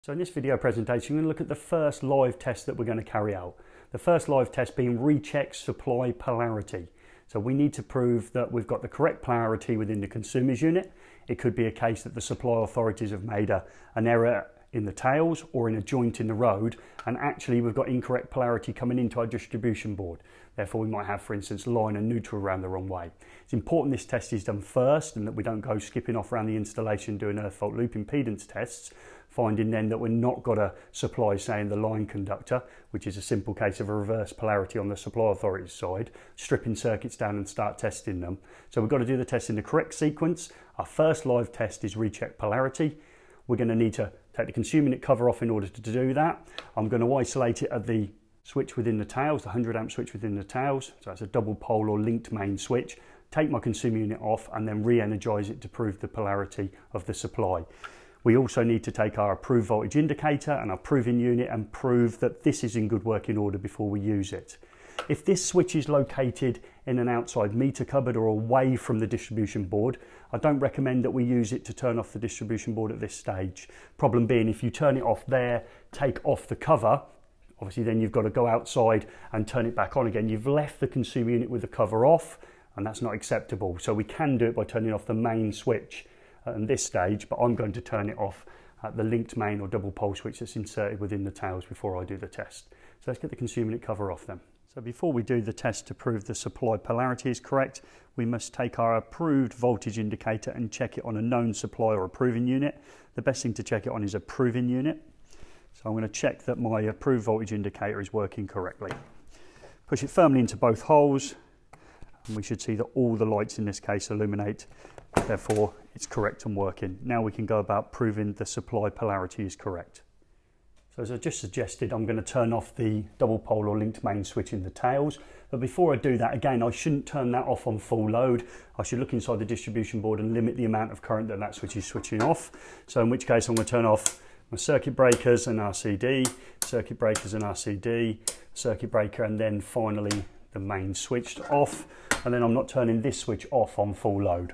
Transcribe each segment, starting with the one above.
So in this video presentation, we're going to look at the first live test that we're going to carry out. The first live test being recheck supply polarity. So we need to prove that we've got the correct polarity within the consumer's unit. It could be a case that the supply authorities have made an error in the tails or in a joint in the road, and actually we've got incorrect polarity coming into our distribution board. Therefore we might have, for instance, line and neutral around the wrong way. It's important this test is done first and that we don't go skipping off around the installation doing earth fault loop impedance tests, finding then that we're not got a supply saying the line conductor, which is a simple case of a reverse polarity on the supply authority's side, stripping circuits down and start testing them. So we've got to do the test in the correct sequence. Our first live test is recheck polarity. We're going to need to take the consumer unit cover off in order to do that. I'm going to isolate it at the switch within the tails, the 100 amp switch within the tails. So that's a double pole or linked main switch. Take my consumer unit off and then re-energize it to prove the polarity of the supply. We also need to take our approved voltage indicator and our proving unit and prove that this is in good working order before we use it. If this switch is located in an outside meter cupboard or away from the distribution board, I don't recommend that we use it to turn off the distribution board at this stage. Problem being, if you turn it off there, take off the cover, obviously then you've got to go outside and turn it back on again. You've left the consumer unit with the cover off, and that's not acceptable. So we can do it by turning off the main switch at this stage, but I'm going to turn it off at the linked main or double pole switch that's inserted within the tails before I do the test. So let's get the consumer unit cover off then. So before we do the test to prove the supply polarity is correct, we must take our approved voltage indicator and check it on a known supply or a proving unit. The best thing to check it on is a proving unit. So I'm going to check that my approved voltage indicator is working correctly. Push it firmly into both holes, and we should see that all the lights in this case illuminate. Therefore, it's correct and working. Now we can go about proving the supply polarity is correct. So as I just suggested, I'm going to turn off the double pole or linked main switch in the tails. But before I do that, again, I shouldn't turn that off on full load. I should look inside the distribution board and limit the amount of current that that switch is switching off. So in which case I'm going to turn off my circuit breakers and RCD, circuit breakers and RCD, circuit breaker, and then finally the main switch off. And then I'm not turning this switch off on full load.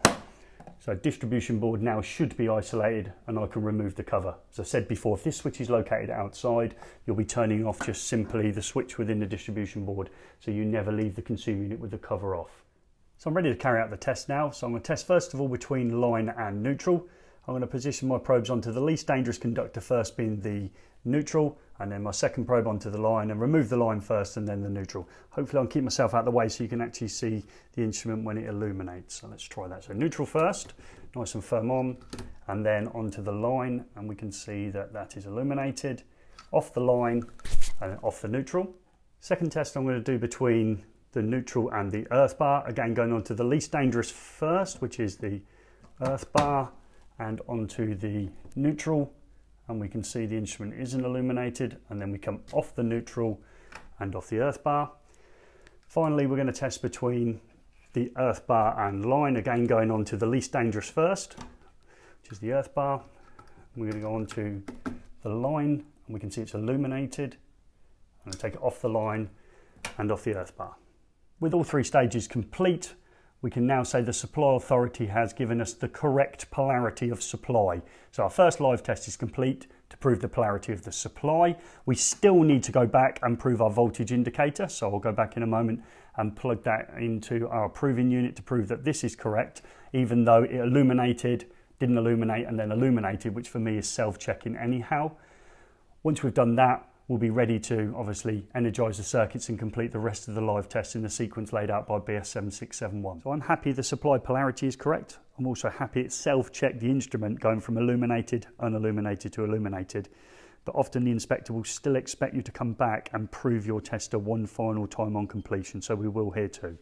So distribution board now should be isolated and I can remove the cover. As I said before, if this switch is located outside, you'll be turning off just simply the switch within the distribution board, so you never leave the consumer unit with the cover off. So I'm ready to carry out the test now. So I'm going to test first of all between line and neutral. I'm going to position my probes onto the least dangerous conductor first, being the neutral, and then my second probe onto the line, and remove the line first and then the neutral. Hopefully I'll keep myself out of the way so you can actually see the instrument when it illuminates. So let's try that. So neutral first, nice and firm on, and then onto the line, and we can see that that is illuminated. Off the line and off the neutral. Second test I'm going to do between the neutral and the earth bar. Again, going on to the least dangerous first, which is the earth bar, and onto the neutral, and we can see the instrument isn't illuminated, and then we come off the neutral and off the earth bar. Finally, we're going to test between the earth bar and line, again going on to the least dangerous first, which is the earth bar. We're going to go on to the line, and we can see it's illuminated. I'm going to take it off the line and off the earth bar. With all three stages complete, we can now say the supply authority has given us the correct polarity of supply. So our first live test is complete to prove the polarity of the supply. We still need to go back and prove our voltage indicator. So I'll go back in a moment and plug that into our proving unit to prove that this is correct, even though it illuminated, didn't illuminate, and then illuminated, which for me is self-checking anyhow. Once we've done that, we'll be ready to obviously energize the circuits and complete the rest of the live tests in the sequence laid out by BS7671. So I'm happy the supply polarity is correct. I'm also happy it self-checked the instrument going from illuminated, unilluminated to illuminated. But often the inspector will still expect you to come back and prove your tester one final time on completion. So we will here too.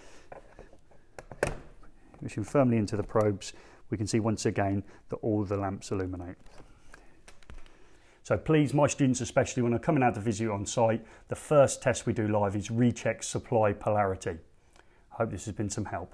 Pushing firmly into the probes, we can see once again that all the lamps illuminate. So please, my students especially, when I'm coming out to visit you on site, the first test we do live is recheck supply polarity. I hope this has been some help.